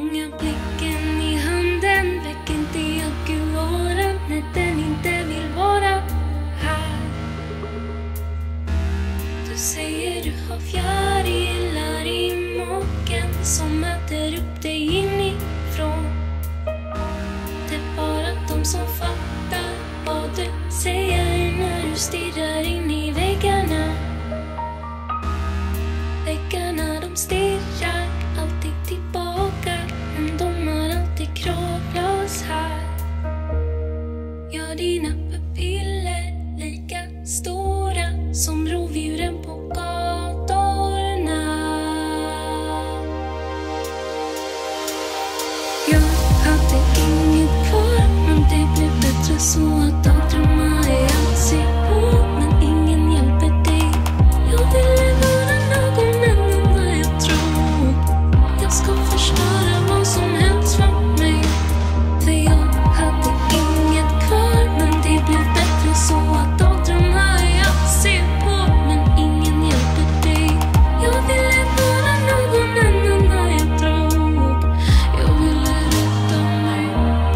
fånga blicken i handen. Väck inte Jaguaren när den inte vill vara här. Du säger du har fjärilar i magen som äter upp dig inifrån. Det är bara de som fattar vad du säger när du stirrar in i väggarna. Väggarna de stirrar alltid tillbaka, men de har alltid kravglas här. Gör dina pupiller lika stora som rovdjuren på gatorna. Jag hade inget kvar, men det blev bättre så att dagdrömmar är allt ser på, men ingen hjälper dig. Jag ville vara någon annan när jag tror jag ska förstöra vad som helst för mig. För jag hade inget kvar, men det blev bättre så att dagdrömmar är allt ser på, men ingen hjälper dig. Jag ville vara någon annan när jag drog. Jag ville rädda mig.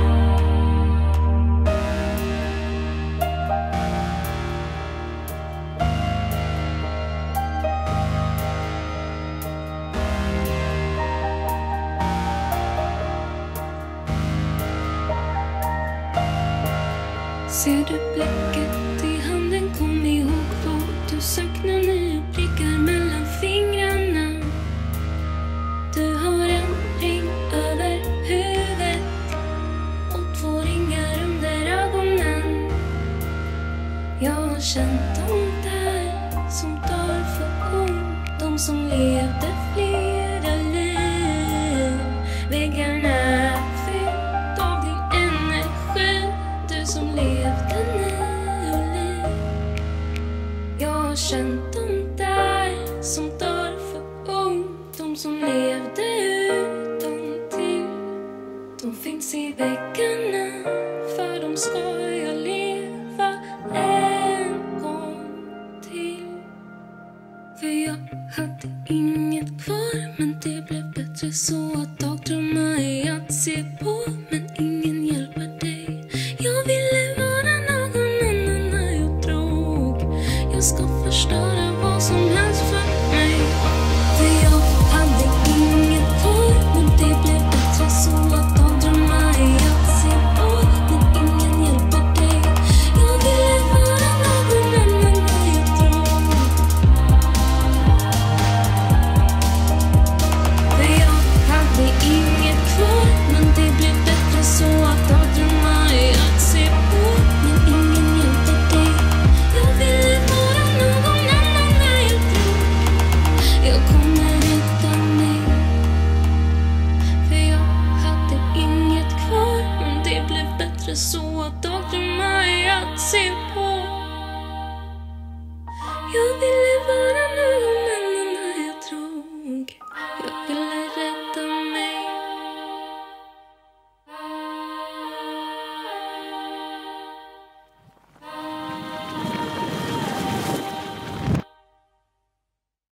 Ser du bläcket i handen, kom ihåg vad du saknar när jag prickar mellan fingrarna. Du har en ring över huvudet och 2 ringar under ögonen. Jag har känt de där som dör för ont, de som levde flera liv. Väggarna fyllt av din energi, du som levde nu och liv. Jag har känt de där som dör för ont, de som levde utan till. De finns i väggarna, för de ska jag leva en gång till. För jag hade inget kvar, men det blev bättre så att dagdrömmar är att se på, men ingen hjälper